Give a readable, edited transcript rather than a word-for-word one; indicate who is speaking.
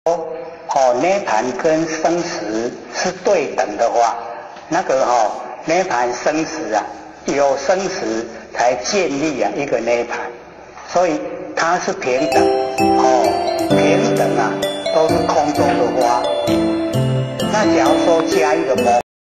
Speaker 1: 涅盘跟生死是对等的话，那个涅盘生死啊，有生死才建立一个涅盘，所以它是平等，平等啊，都是空中的花。那假如说加一个魔